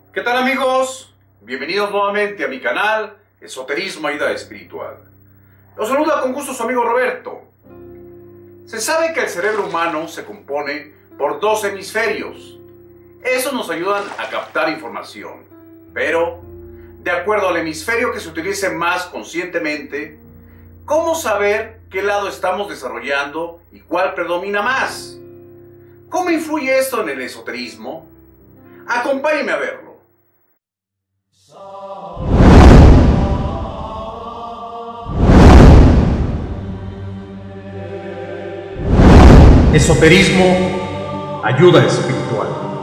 ¿Qué tal, amigos? Bienvenidos nuevamente a mi canal Esoterismo Ayuda Espiritual. Los saluda con gusto su amigo Roberto. Se sabe que el cerebro humano se compone por dos hemisferios. Esos nos ayudan a captar información, pero de acuerdo al hemisferio que se utilice más conscientemente, ¿cómo saber qué lado estamos desarrollando y cuál predomina más? ¿Cómo influye esto en el esoterismo? Acompáñenme a verlo. Esoterismo, ayuda espiritual.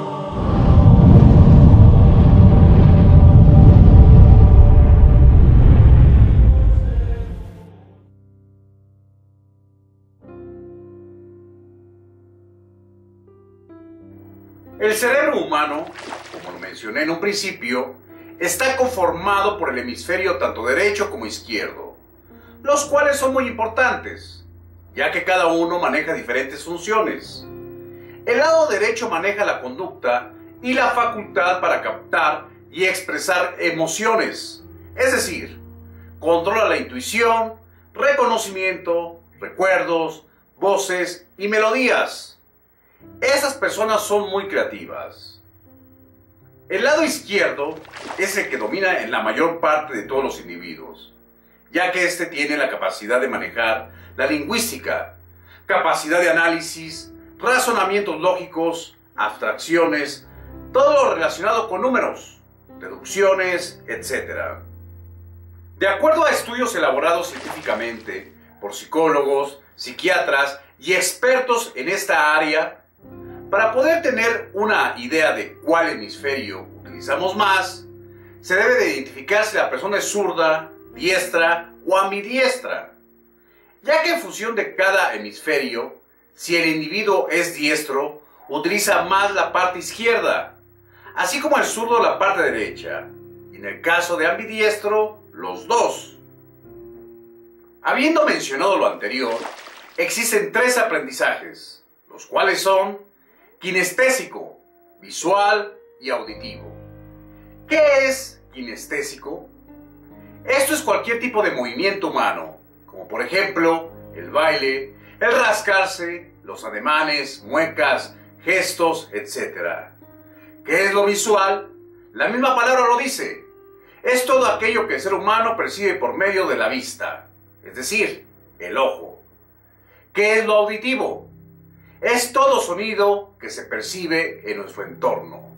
El cerebro humano, como lo mencioné en un principio, está conformado por el hemisferio tanto derecho como izquierdo, los cuales son muy importantes, ya que cada uno maneja diferentes funciones. El lado derecho maneja la conducta y la facultad para captar y expresar emociones, es decir, controla la intuición, reconocimiento, recuerdos, voces y melodías. Esas personas son muy creativas. El lado izquierdo es el que domina en la mayor parte de todos los individuos, ya que éste tiene la capacidad de manejar la lingüística, capacidad de análisis, razonamientos lógicos, abstracciones, todo lo relacionado con números, deducciones, etc. De acuerdo a estudios elaborados científicamente por psicólogos, psiquiatras y expertos en esta área, para poder tener una idea de cuál hemisferio utilizamos más, se debe de identificar si la persona es zurda, diestra o ambidiestra, ya que en función de cada hemisferio, si el individuo es diestro, utiliza más la parte izquierda, así como el zurdo la parte derecha, y en el caso de ambidiestro, los dos. Habiendo mencionado lo anterior, existen tres aprendizajes, los cuales son kinestésico, visual y auditivo. ¿Qué es kinestésico? Esto es cualquier tipo de movimiento humano, como por ejemplo el baile, el rascarse, los ademanes, muecas, gestos, etc. ¿Qué es lo visual? La misma palabra lo dice. Es todo aquello que el ser humano percibe por medio de la vista, es decir, el ojo. ¿Qué es lo auditivo? Es todo sonido que se percibe en nuestro entorno.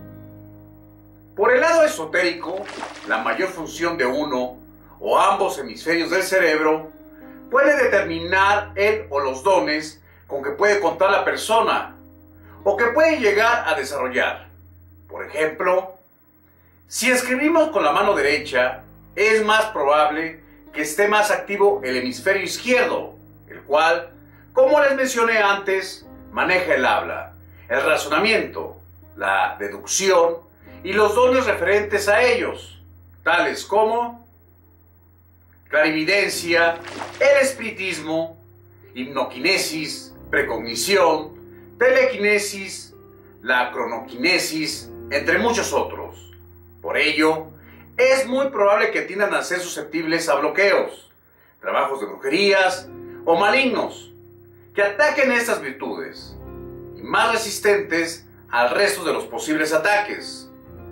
Por el lado esotérico, la mayor función de uno o ambos hemisferios del cerebro puede determinar el o los dones con que puede contar la persona o que puede llegar a desarrollar. Por ejemplo, si escribimos con la mano derecha, es más probable que esté más activo el hemisferio izquierdo, el cual, como les mencioné antes, maneja el habla, el razonamiento, la deducción y los dones referentes a ellos, tales como clarividencia, el espiritismo, hipnoquinesis, precognición, telequinesis, la cronoquinesis, entre muchos otros. Por ello, es muy probable que tiendan a ser susceptibles a bloqueos, trabajos de brujerías o malignos, que ataquen estas virtudes, y más resistentes al resto de los posibles ataques.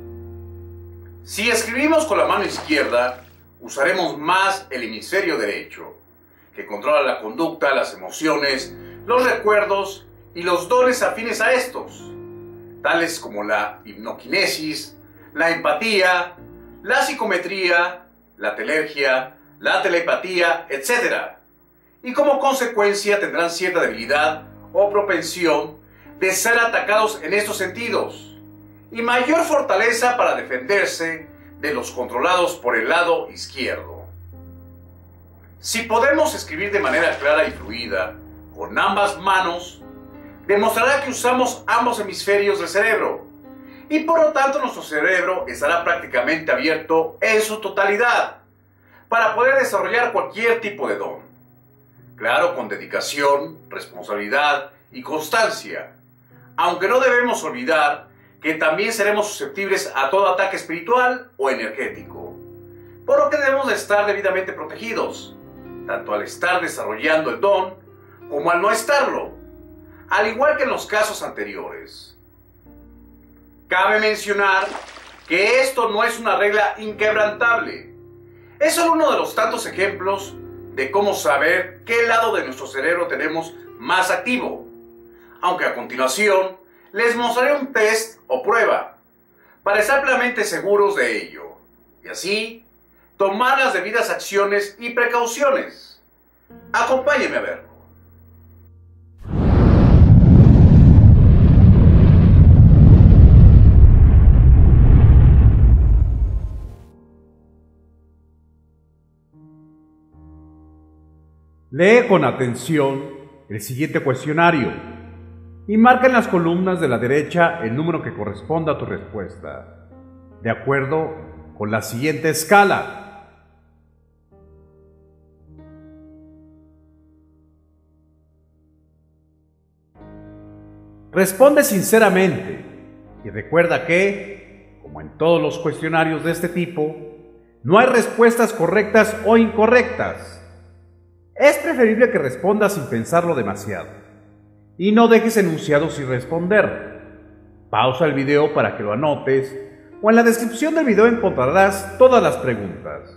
Si escribimos con la mano izquierda, usaremos más el hemisferio derecho, que controla la conducta, las emociones, los recuerdos y los dones afines a estos, tales como la hipnoquinesis, la empatía, la psicometría, la telergia, la telepatía, etc. Y como consecuencia tendrán cierta debilidad o propensión de ser atacados en estos sentidos, y mayor fortaleza para defenderse de los controlados por el lado izquierdo. Si podemos escribir de manera clara y fluida con ambas manos, demostrará que usamos ambos hemisferios del cerebro, y por lo tanto nuestro cerebro estará prácticamente abierto en su totalidad para poder desarrollar cualquier tipo de don. Claro, con dedicación, responsabilidad y constancia, aunque no debemos olvidar que también seremos susceptibles a todo ataque espiritual o energético, por lo que debemos de estar debidamente protegidos, tanto al estar desarrollando el don como al no estarlo, al igual que en los casos anteriores. Cabe mencionar que esto no es una regla inquebrantable, es solo uno de los tantos ejemplos de cómo saber qué lado de nuestro cerebro tenemos más activo, aunque a continuación les mostraré un test o prueba para estar plenamente seguros de ello, y así tomar las debidas acciones y precauciones. Acompáñenme a verlo. Lee con atención el siguiente cuestionario y marca en las columnas de la derecha el número que corresponda a tu respuesta, de acuerdo con la siguiente escala. Responde sinceramente y recuerda que, como en todos los cuestionarios de este tipo, no hay respuestas correctas o incorrectas. Es preferible que respondas sin pensarlo demasiado y no dejes enunciados sin responder. Pausa el video para que lo anotes o en la descripción del video encontrarás todas las preguntas.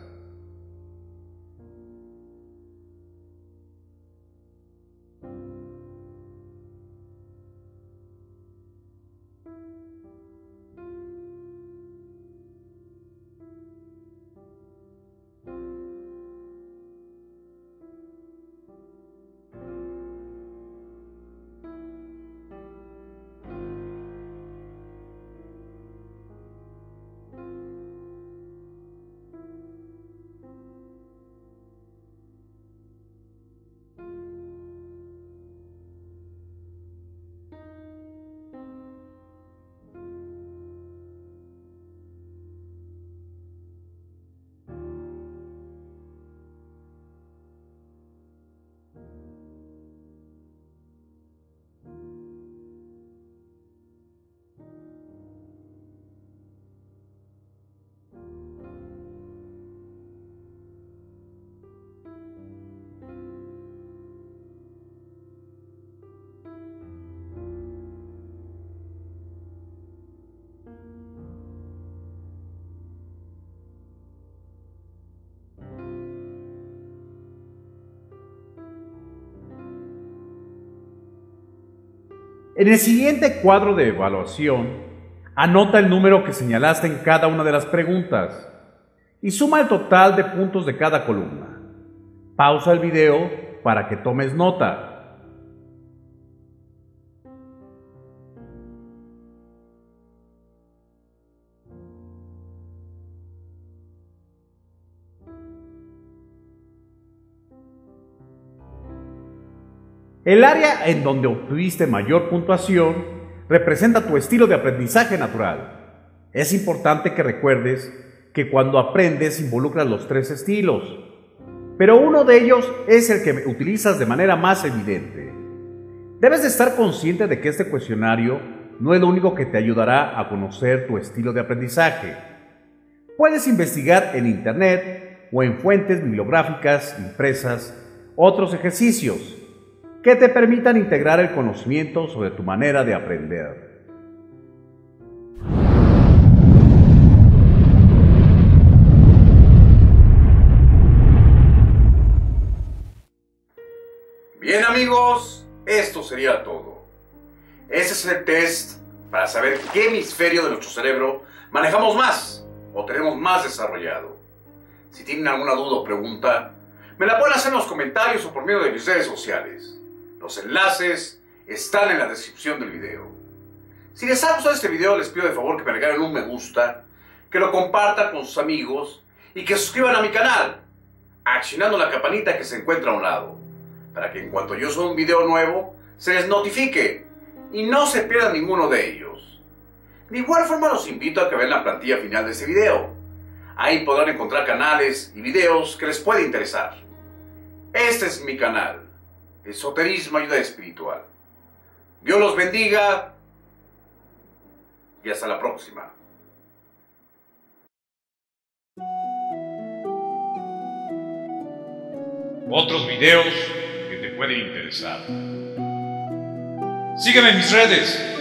En el siguiente cuadro de evaluación, anota el número que señalaste en cada una de las preguntas y suma el total de puntos de cada columna. Pausa el video para que tomes nota. El área en donde obtuviste mayor puntuación representa tu estilo de aprendizaje natural. Es importante que recuerdes que cuando aprendes involucras los tres estilos, pero uno de ellos es el que utilizas de manera más evidente. Debes de estar consciente de que este cuestionario no es lo único que te ayudará a conocer tu estilo de aprendizaje. Puedes investigar en Internet o en fuentes bibliográficas impresas otros ejercicios que te permitan integrar el conocimiento sobre tu manera de aprender. Bien amigos, esto sería todo. Ese es el test para saber qué hemisferio de nuestro cerebro manejamos más o tenemos más desarrollado. Si tienen alguna duda o pregunta, me la pueden hacer en los comentarios o por medio de mis redes sociales. Los enlaces están en la descripción del video. Si les ha gustado este video, les pido de favor que me regalen un me gusta, que lo compartan con sus amigos y que se suscriban a mi canal, accionando la campanita que se encuentra a un lado, para que en cuanto yo suba un video nuevo, se les notifique y no se pierdan ninguno de ellos. De igual forma los invito a que vean la plantilla final de este video. Ahí podrán encontrar canales y videos que les puede interesar. Este es mi canal, Esoterismo Ayuda Espiritual. Dios los bendiga y hasta la próxima. Otros videos que te pueden interesar. Sígueme en mis redes.